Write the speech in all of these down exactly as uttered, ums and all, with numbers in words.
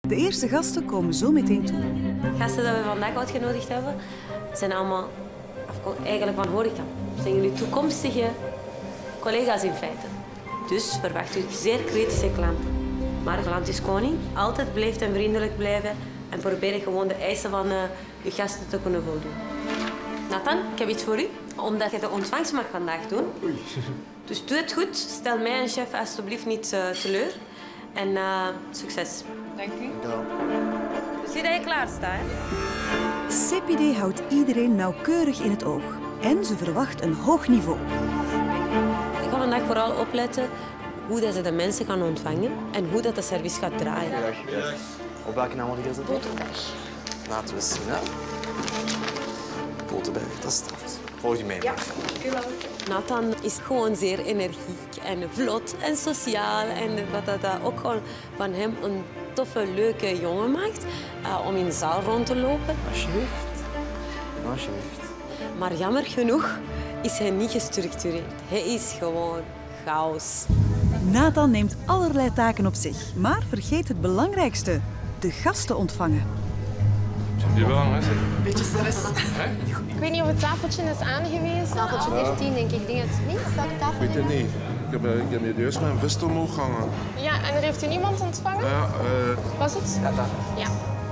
De eerste gasten komen zo meteen toe. De gasten die we vandaag uitgenodigd hebben, zijn allemaal eigenlijk van horeca. Dat zijn jullie toekomstige collega's in feite. Dus verwacht u zeer kritische klanten. Maar klant is koning. Altijd blijft en vriendelijk blijven en probeer gewoon de eisen van uh, je gasten te kunnen voldoen. Nathan, ik heb iets voor u. Omdat je de ontvangst mag vandaag doen. Oei. Dus doe het goed. Stel mij en chef alsjeblieft niet uh, teleur. En uh, succes. Dank u. Ja. Zie dat je klaar staat, hè? Sepideh houdt iedereen nauwkeurig in het oog. En ze verwacht een hoog niveau. Ik ga vandaag vooral opletten hoe dat ze de mensen gaan ontvangen en hoe dat de service gaat draaien. Goedendag. Op welke naam had ik dat? Boterberg. Laten we zien, hè. Boterberg, dat is straf. Volg je mee? Ja, oké wel. Nathan is gewoon zeer energiek en vlot en sociaal. En wat dat ook gewoon van hem een toffe, leuke jongen maakt uh, om in de zaal rond te lopen. Alsjeblieft. Alsjeblieft. Maar jammer genoeg is hij niet gestructureerd. Hij is gewoon chaos. Nathan neemt allerlei taken op zich, maar vergeet het belangrijkste: de gasten ontvangen. Je wel aan, zeg. Beetje stress. Ik weet niet of het tafeltje is aangewezen. Tafeltje dertien, denk ik. Ik denk het niet. Welke tafel? Ik weet het niet. Ik heb, ik heb hier juist met een vest omhoog gehangen. Ja, en er heeft u niemand ontvangen? Ja, uh... Was het? Ja, daar. Ja.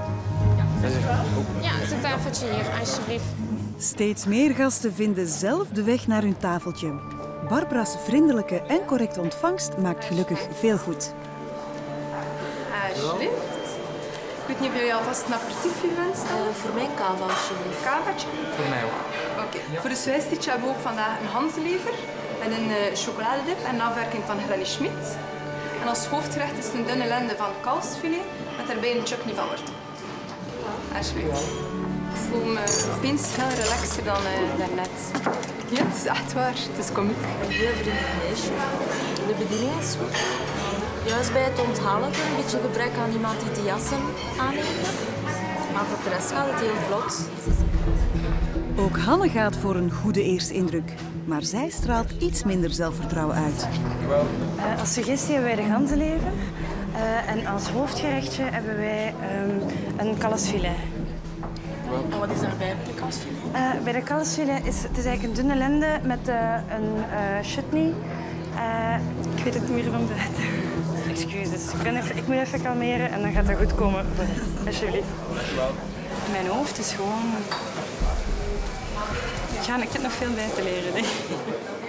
Ja, is het tafeltje hier, alsjeblieft. Steeds meer gasten vinden zelf de weg naar hun tafeltje. Barbara's vriendelijke en correcte ontvangst maakt gelukkig veel goed. Alsjeblieft. Ik weet niet of jullie alvast een aperitief gewenst hebben. Uh, voor mij kava, alsjeblieft. Kavaatje? Voor mij ook. Oké. Okay. Voor de zwijstietje hebben we ook vandaag een hanslever en een uh, chocoladedip en een afwerking van Granny Schmidt. En als hoofdgerecht is het een dunne lende van kalfsfilet met daarbij een chutney van wortel. Alsjeblieft. Ik voel me opeens veel relaxer dan uh, daarnet. Ja, het is echt waar. Het is komiek. Een heel vriendelijk meisje. De bediening is goed. Juist bij het onthalen een beetje gebrek aan iemand die de jassen aanneemt. Maar voor de rest gaat het heel vlot. Ook Hanne gaat voor een goede eerste indruk. Maar zij straalt iets minder zelfvertrouwen uit. Uh, als suggestie hebben wij de ganzenlever. Uh, en als hoofdgerechtje hebben wij um, een kalfsfilet. En wat is daarbij bij de kalfsfilet? Uh, bij de kalfsfilet is het is eigenlijk een dunne lende met uh, een uh, chutney. Uh, ik weet het niet meer van buiten. Excuses. Ik, ben even, ik moet even kalmeren en dan gaat dat goed komen. Alsjeblieft. Mijn hoofd is gewoon... Ik, ga, ik heb nog veel bij te leren, denk ik.